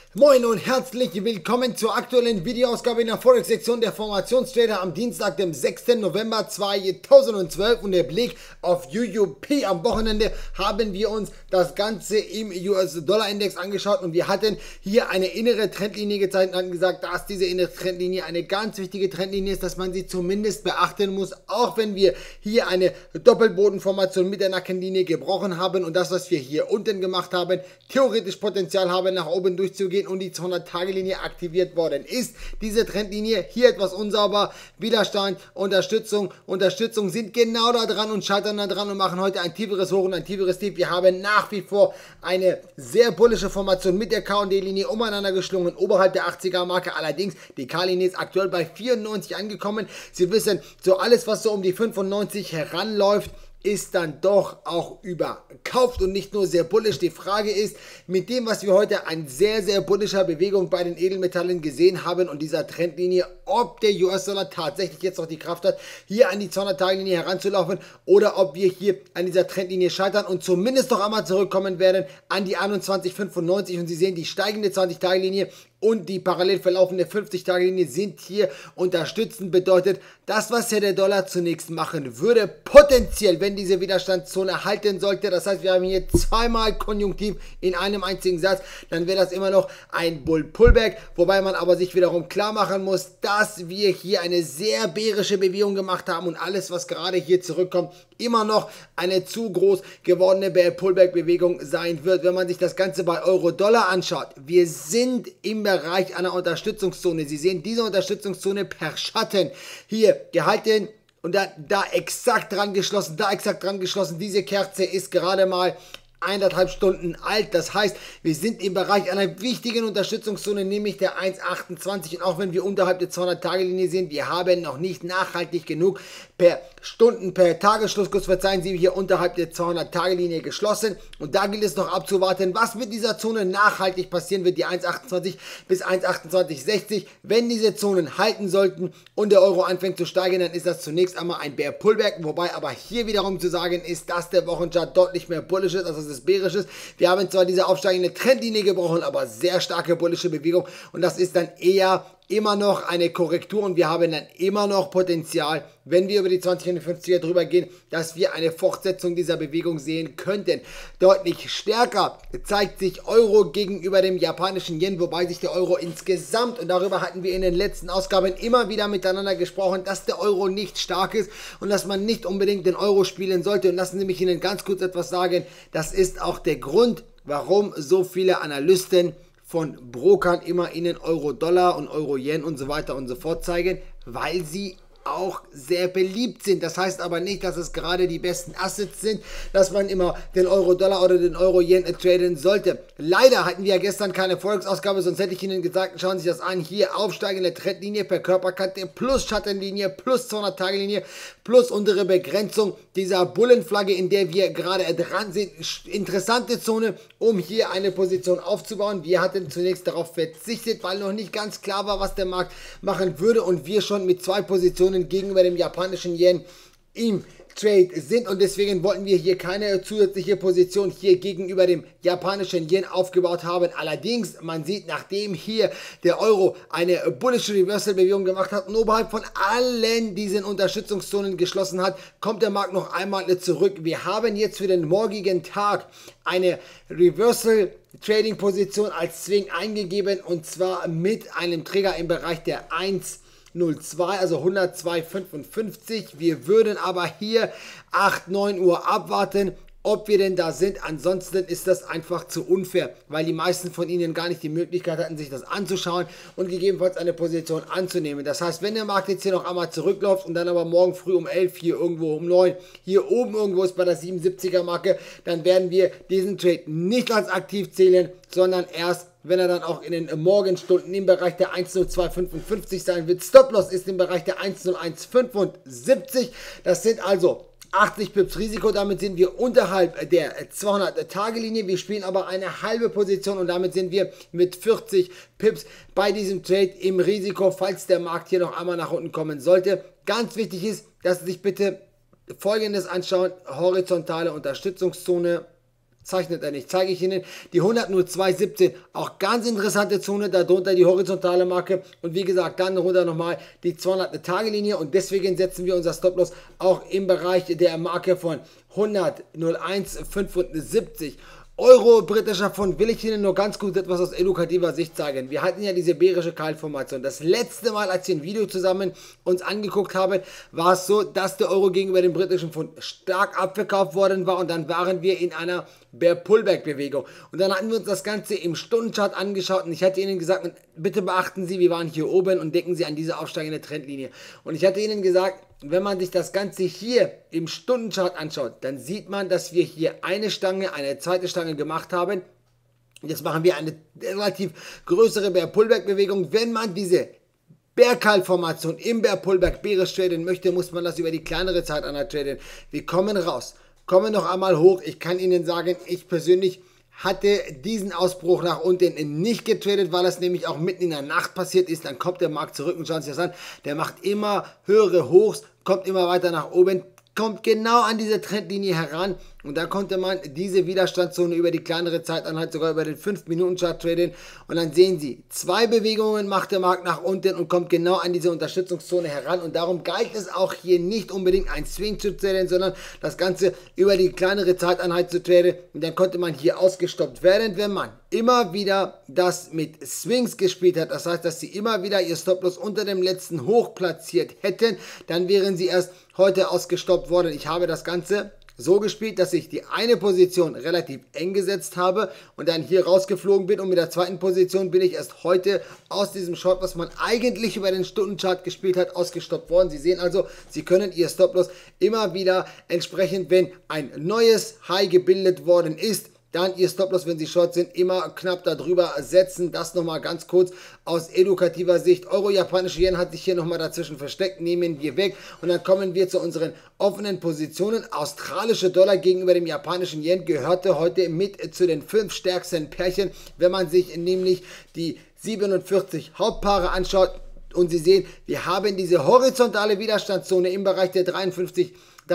Moin und herzlich willkommen zur aktuellen Videoausgabe in der Forex-Sektion der Formationstrader am Dienstag, dem 6. November 2012 und der Blick auf UUP. Am Wochenende haben wir uns das Ganze im US-Dollar-Index angeschaut und wir hatten hier eine innere Trendlinie gezeigt und hatten gesagt, dass diese innere Trendlinie eine ganz wichtige Trendlinie ist, dass man sie zumindest beachten muss, auch wenn wir hier eine Doppelbodenformation mit der Nackenlinie gebrochen haben und das, was wir hier unten gemacht haben, theoretisch Potenzial haben, nach oben durchzugehen und die 200-Tage-Linie aktiviert worden ist. Diese Trendlinie hier etwas unsauber, Widerstand, Unterstützung sind genau da dran und scheitern da dran und machen heute ein tieferes Hoch und ein tieferes Tief. Wir haben nach wie vor eine sehr bullische Formation mit der K&D-Linie umeinander geschlungen, oberhalb der 80er-Marke. Allerdings, die K-Linie ist aktuell bei 94 angekommen. Sie wissen, so alles, was so um die 95 heranläuft, ist dann doch auch überkauft und nicht nur sehr bullisch. Die Frage ist, mit dem, was wir heute an sehr, sehr bullischer Bewegung bei den Edelmetallen gesehen haben und dieser Trendlinie, ob der US-Dollar tatsächlich jetzt noch die Kraft hat, hier an die 200-Tage-Linie heranzulaufen oder ob wir hier an dieser Trendlinie scheitern und zumindest noch einmal zurückkommen werden an die 21,95 und Sie sehen, die steigende 20-Tage-Linie und die parallel verlaufende 50-Tage-Linie sind hier unterstützend. Bedeutet, das, was hier der Dollar zunächst machen würde, potenziell, wenn diese Widerstandszone halten sollte, das heißt, wir haben hier zweimal Konjunktiv in einem einzigen Satz, dann wäre das immer noch ein Bull-Pullback, wobei man aber sich wiederum klar machen muss, dass wir hier eine sehr bärische Bewegung gemacht haben und alles, was gerade hier zurückkommt, immer noch eine zu groß gewordene Pullback-Bewegung sein wird. Wenn man sich das Ganze bei Euro-Dollar anschaut, wir sind im Bereich einer Unterstützungszone. Sie sehen diese Unterstützungszone per Schatten hier gehalten und da exakt dran geschlossen, Diese Kerze ist gerade mal 1,5 Stunden alt, das heißt, wir sind im Bereich einer wichtigen Unterstützungszone, nämlich der 1,28 und auch wenn wir unterhalb der 200-Tage-Linie sind, wir haben noch nicht nachhaltig genug per Tagesschlusskurs, verzeihen Sie, hier unterhalb der 200-Tage-Linie geschlossen und da gilt es noch abzuwarten, was mit dieser Zone nachhaltig passieren wird, die 1,28 bis 1,2860, wenn diese Zonen halten sollten und der Euro anfängt zu steigen, dann ist das zunächst einmal ein Bear Pullback, wobei aber hier wiederum zu sagen ist, dass der Wochenchart deutlich mehr bullish ist, also des Bärisches. Wir haben zwar diese aufsteigende Trendlinie gebrochen, aber sehr starke bullische Bewegung und das ist dann eher immer noch eine Korrektur und wir haben dann immer noch Potenzial, wenn wir über die 2050er drüber gehen, dass wir eine Fortsetzung dieser Bewegung sehen könnten. Deutlich stärker zeigt sich Euro gegenüber dem japanischen Yen, wobei sich der Euro insgesamt, und darüber hatten wir in den letzten Ausgaben immer wieder miteinander gesprochen, dass der Euro nicht stark ist und dass man nicht unbedingt den Euro spielen sollte. Und lassen Sie mich Ihnen ganz kurz etwas sagen, das ist auch der Grund, warum so viele Analysten von Brokern immer Ihnen Euro-Dollar und Euro-Yen und so weiter und so fort zeigen, weil sie auch sehr beliebt sind. Das heißt aber nicht, dass es gerade die besten Assets sind, dass man immer den Euro-Dollar oder den Euro-Yen traden sollte. Leider hatten wir ja gestern keine Volksausgabe, sonst hätte ich Ihnen gesagt, schauen Sie sich das an, hier aufsteigende Trendlinie per Körperkante plus Schattenlinie plus 200-Tage-Linie plus unsere Begrenzung dieser Bullenflagge, in der wir gerade dran sind. Interessante Zone, um hier eine Position aufzubauen. Wir hatten zunächst darauf verzichtet, weil noch nicht ganz klar war, was der Markt machen würde und wir schon mit 2 Positionen gegenüber dem japanischen Yen im Trade sind und deswegen wollten wir hier keine zusätzliche Position hier gegenüber dem japanischen Yen aufgebaut haben. Allerdings, man sieht, nachdem hier der Euro eine bullische Reversal-Bewegung gemacht hat und oberhalb von allen diesen Unterstützungszonen geschlossen hat, kommt der Markt noch einmal zurück. Wir haben jetzt für den morgigen Tag eine Reversal Trading Position als Swing eingegeben und zwar mit einem Trigger im Bereich der 1,02, also 102,55. Wir würden aber hier 8, 9 Uhr abwarten, ob wir denn da sind. Ansonsten ist das einfach zu unfair, weil die meisten von Ihnen gar nicht die Möglichkeit hatten, sich das anzuschauen und gegebenenfalls eine Position anzunehmen. Das heißt, wenn der Markt jetzt hier noch einmal zurückläuft und dann aber morgen früh um 11, hier irgendwo um 9, hier oben irgendwo ist bei der 77er Marke, dann werden wir diesen Trade nicht als aktiv zählen, sondern erst, wenn er dann auch in den Morgenstunden im Bereich der 1,0255 sein wird. Stop-Loss ist im Bereich der 1,0175. Das sind also 80 Pips Risiko, damit sind wir unterhalb der 200-Tage-Linie. Wir spielen aber eine halbe Position und damit sind wir mit 40 Pips bei diesem Trade im Risiko, falls der Markt hier noch einmal nach unten kommen sollte. Ganz wichtig ist, dass Sie sich bitte Folgendes anschauen: horizontale Unterstützungszone, zeichnet er nicht, zeige ich Ihnen die 102,17, auch ganz interessante Zone, darunter die horizontale Marke und wie gesagt, dann runter nochmal die 200-Tage-Linie und deswegen setzen wir unser Stop-Loss auch im Bereich der Marke von 101,75 Euro. Britischer Pfund will ich Ihnen nur ganz kurz etwas aus edukativer Sicht zeigen. Wir hatten ja diese bärische Keilformation. Das letzte Mal, als wir ein Video zusammen uns angeguckt haben, war es so, dass der Euro gegenüber dem britischen Pfund stark abverkauft worden war und dann waren wir in einer Bear-Pullback-Bewegung. Und dann hatten wir uns das Ganze im Stundenchart angeschaut und ich hatte Ihnen gesagt, bitte beachten Sie, wir waren hier oben und denken Sie an diese aufsteigende Trendlinie. Und ich hatte Ihnen gesagt, wenn man sich das Ganze hier im Stundenchart anschaut, dann sieht man, dass wir hier eine Stange, eine zweite Stange gemacht haben. Jetzt machen wir eine relativ größere Bear-Pullback-Bewegung. Wenn man diese Bear-Call-Formation im Bear-Pullback bärisch traden möchte, muss man das über die kleinere Zeiteinheit traden. Wir kommen raus, kommen noch einmal hoch. Ich kann Ihnen sagen, ich persönlich hatte diesen Ausbruch nach unten nicht getradet, weil es nämlich auch mitten in der Nacht passiert ist. Dann kommt der Markt zurück und schauen Sie das an. Der macht immer höhere Hochs, kommt immer weiter nach oben, kommt genau an diese Trendlinie heran und da konnte man diese Widerstandszone über die kleinere Zeiteinheit, sogar über den 5-Minuten-Chart traden und dann sehen Sie, 2 Bewegungen macht der Markt nach unten und kommt genau an diese Unterstützungszone heran und darum galt es auch hier nicht unbedingt ein Swing zu traden, sondern das Ganze über die kleinere Zeiteinheit zu traden und dann konnte man hier ausgestoppt werden, wenn man immer wieder das mit Swings gespielt hat, das heißt, dass Sie immer wieder Ihr Stop-Loss unter dem letzten Hoch platziert hätten, dann wären Sie erst heute ausgestoppt worden. Ich habe das Ganze so gespielt, dass ich die eine Position relativ eng gesetzt habe und dann hier rausgeflogen bin und mit der zweiten Position bin ich erst heute aus diesem Short, was man eigentlich über den Stundenchart gespielt hat, ausgestoppt worden. Sie sehen also, Sie können Ihr Stop-Loss immer wieder entsprechend, wenn ein neues High gebildet worden ist, dann Ihr Stop-Loss, wenn Sie Short sind, immer knapp darüber setzen. Das nochmal ganz kurz aus edukativer Sicht. Euro-Japanische Yen hat sich hier nochmal dazwischen versteckt. Nehmen wir weg. Und dann kommen wir zu unseren offenen Positionen. Australische Dollar gegenüber dem japanischen Yen gehörte heute mit zu den 5 stärksten Pärchen. Wenn man sich nämlich die 47 Hauptpaare anschaut und Sie sehen, wir haben diese horizontale Widerstandszone im Bereich der 83,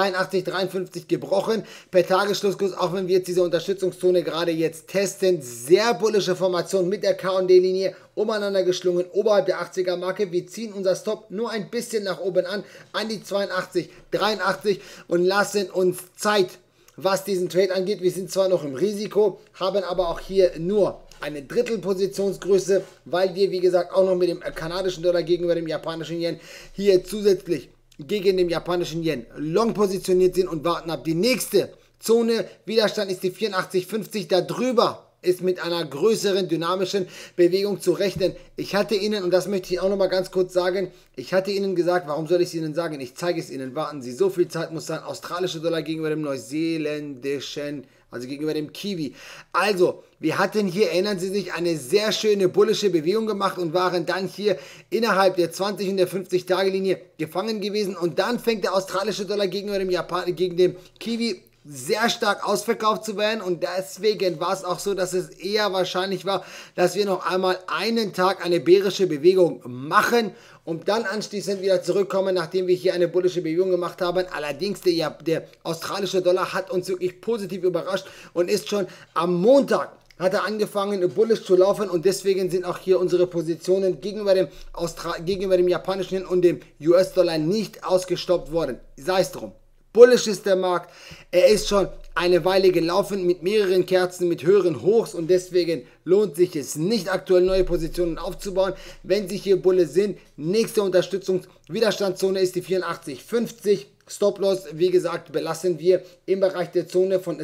53 gebrochen. Per Tagesschlusskurs, auch wenn wir jetzt diese Unterstützungszone gerade jetzt testen, sehr bullische Formation mit der K&D-Linie umeinander geschlungen, oberhalb der 80er Marke. Wir ziehen unser Stop nur ein bisschen nach oben an die 82, 83 und lassen uns Zeit, was diesen Trade angeht. Wir sind zwar noch im Risiko, haben aber auch hier nur eine Drittelpositionsgröße, weil wir, wie gesagt, auch noch mit dem kanadischen Dollar gegenüber dem japanischen Yen hier zusätzlich gegen den japanischen Yen long positioniert sind und warten ab. Die nächste Zone Widerstand ist die 84,50. Darüber ist mit einer größeren dynamischen Bewegung zu rechnen. Ich hatte Ihnen, und das möchte ich auch noch mal ganz kurz sagen, ich hatte Ihnen gesagt, warum soll ich es Ihnen sagen? Ich zeige es Ihnen. Warten Sie, so viel Zeit muss sein. Australische Dollar gegenüber dem neuseeländischen, also gegenüber dem Kiwi. Also, wir hatten hier, erinnern Sie sich, eine sehr schöne bullische Bewegung gemacht und waren dann hier innerhalb der 20 und der 50-Tage-Linie gefangen gewesen. Und dann fängt der australische Dollar gegenüber dem gegen den Kiwi sehr stark ausverkauft zu werden und deswegen war es auch so, dass es eher wahrscheinlich war, dass wir noch einmal einen Tag eine bärische Bewegung machen und dann anschließend wieder zurückkommen, nachdem wir hier eine bullische Bewegung gemacht haben. Allerdings der australische Dollar hat uns wirklich positiv überrascht und ist schon am Montag hat er angefangen bullisch zu laufen und deswegen sind auch hier unsere Positionen gegenüber dem japanischen Yen und dem US-Dollar nicht ausgestoppt worden. Sei es drum. Bullish ist der Markt, er ist schon eine Weile gelaufen mit mehreren Kerzen, mit höheren Hochs und deswegen lohnt sich es nicht, aktuell neue Positionen aufzubauen. Wenn Sie hier Bulle sind, nächste Widerstandszone ist die 84,50. Stop-Loss, wie gesagt, belassen wir im Bereich der Zone von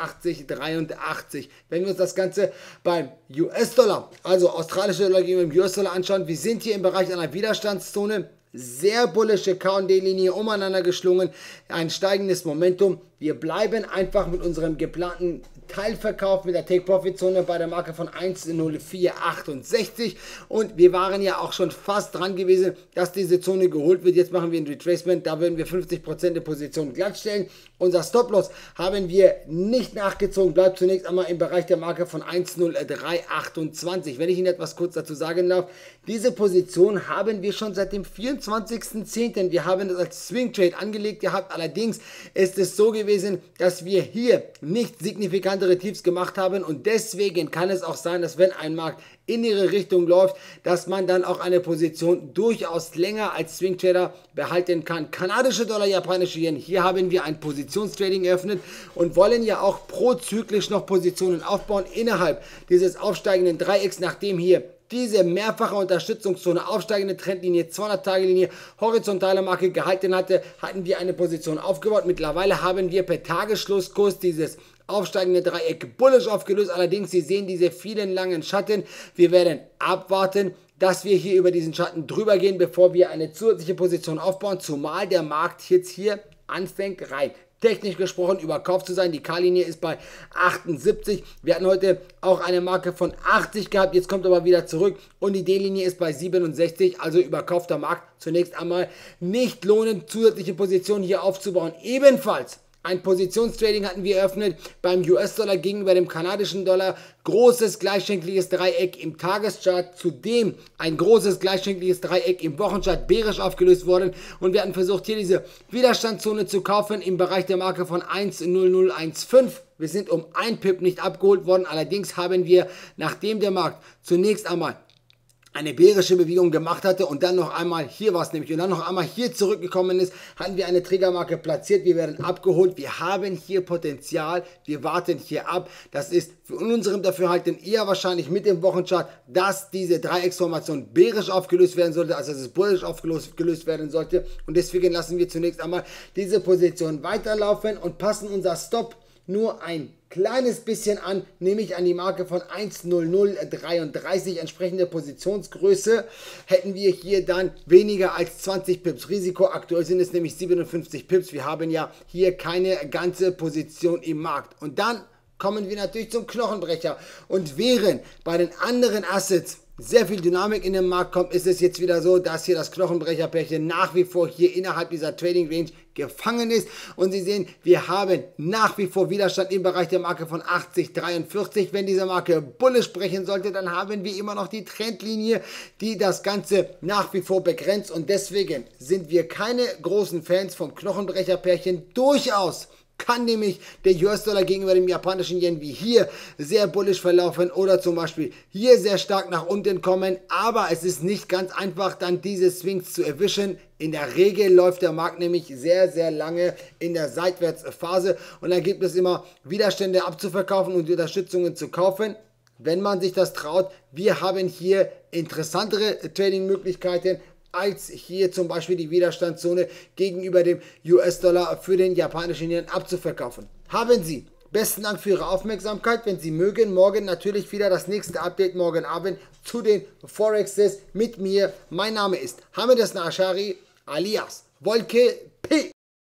82,83. Wenn wir uns das Ganze beim US-Dollar, also australische Dollar gegenüber dem US-Dollar anschauen, wir sind hier im Bereich einer Widerstandszone. Sehr bullische K&D-Linie umeinander geschlungen, ein steigendes Momentum. Wir bleiben einfach mit unserem geplanten Teilverkauf mit der Take-Profit-Zone bei der Marke von 1,0468 und wir waren ja auch schon fast dran gewesen, dass diese Zone geholt wird. Jetzt machen wir ein Retracement, da würden wir 50% der Position glatt stellen. Unser Stop-Loss haben wir nicht nachgezogen, bleibt zunächst einmal im Bereich der Marke von 1,0328. Wenn ich Ihnen etwas kurz dazu sagen darf, diese Position haben wir schon seit dem 24.10. Wir haben das als Swing Trade angelegt gehabt, allerdings ist es so gewesen, gewesen, dass wir hier nicht signifikantere Tiefs gemacht haben und deswegen kann es auch sein, dass wenn ein Markt in ihre Richtung läuft, dass man dann auch eine Position durchaus länger als Swing Trader behalten kann. Kanadische Dollar, japanische Yen, hier haben wir ein Positionstrading eröffnet und wollen ja auch prozyklisch noch Positionen aufbauen innerhalb dieses aufsteigenden Dreiecks, nachdem hier diese mehrfache Unterstützungszone, aufsteigende Trendlinie, 200-Tage-Linie, horizontale Marke gehalten hatte, hatten wir eine Position aufgebaut. Mittlerweile haben wir per Tagesschlusskurs dieses aufsteigende Dreieck bullish aufgelöst. Allerdings, Sie sehen diese vielen langen Schatten. Wir werden abwarten, dass wir hier über diesen Schatten drüber gehen, bevor wir eine zusätzliche Position aufbauen, zumal der Markt jetzt hier anfängt rein technisch gesprochen überkauft zu sein. Die K-Linie ist bei 78. Wir hatten heute auch eine Marke von 80 gehabt. Jetzt kommt aber wieder zurück und die D-Linie ist bei 67. Also überkaufter Markt. Zunächst einmal nicht lohnend, zusätzliche Positionen hier aufzubauen. Ebenfalls ein Positionstrading hatten wir eröffnet beim US-Dollar gegenüber dem kanadischen Dollar. Großes gleichschenkliges Dreieck im Tageschart, zudem ein großes gleichschenkliges Dreieck im Wochenchart bärisch aufgelöst worden. Und wir hatten versucht, hier diese Widerstandszone zu kaufen im Bereich der Marke von 1,0015. Wir sind um 1 Pip nicht abgeholt worden. Allerdings haben wir, nachdem der Markt zunächst einmal eine bärische Bewegung gemacht hatte und dann noch einmal, hier war es nämlich, und dann noch einmal hier zurückgekommen ist, hatten wir eine Triggermarke platziert, wir werden abgeholt, wir haben hier Potenzial, wir warten hier ab, das ist für unserem Dafürhalten eher wahrscheinlich mit dem Wochenchart, dass diese Dreiecksformation bärisch aufgelöst werden sollte, also dass es bullisch aufgelöst werden sollte und deswegen lassen wir zunächst einmal diese Position weiterlaufen und passen unser Stop nur ein kleines bisschen an, nämlich an die Marke von 1,0033, entsprechende Positionsgröße, hätten wir hier dann weniger als 20 Pips Risiko. Aktuell sind es nämlich 57 Pips. Wir haben ja hier keine ganze Position im Markt. Und dann kommen wir natürlich zum Knochenbrecher. Und während bei den anderen Assets sehr viel Dynamik in den Markt kommt, ist es jetzt wieder so, dass hier das Knochenbrecherpärchen nach wie vor hier innerhalb dieser Trading Range gefangen ist. Und Sie sehen, wir haben nach wie vor Widerstand im Bereich der Marke von 80,43. Wenn diese Marke bullish brechen sollte, dann haben wir immer noch die Trendlinie, die das Ganze nach wie vor begrenzt. Und deswegen sind wir keine großen Fans vom Knochenbrecherpärchen. Durchaus kann nämlich der US-Dollar gegenüber dem japanischen Yen wie hier sehr bullish verlaufen oder zum Beispiel hier sehr stark nach unten kommen, aber es ist nicht ganz einfach, dann diese Swings zu erwischen. In der Regel läuft der Markt nämlich sehr, sehr lange in der Seitwärtsphase und dann gibt es immer Widerstände abzuverkaufen und Unterstützungen zu kaufen, wenn man sich das traut. Wir haben hier interessantere Trading-Möglichkeiten als hier zum Beispiel die Widerstandszone gegenüber dem US-Dollar für den japanischen Yen abzuverkaufen. Haben Sie besten Dank für Ihre Aufmerksamkeit. Wenn Sie mögen, morgen natürlich wieder das nächste Update, morgen Abend zu den Forexes mit mir. Mein Name ist Hamed Esna Ashari alias Wolke P.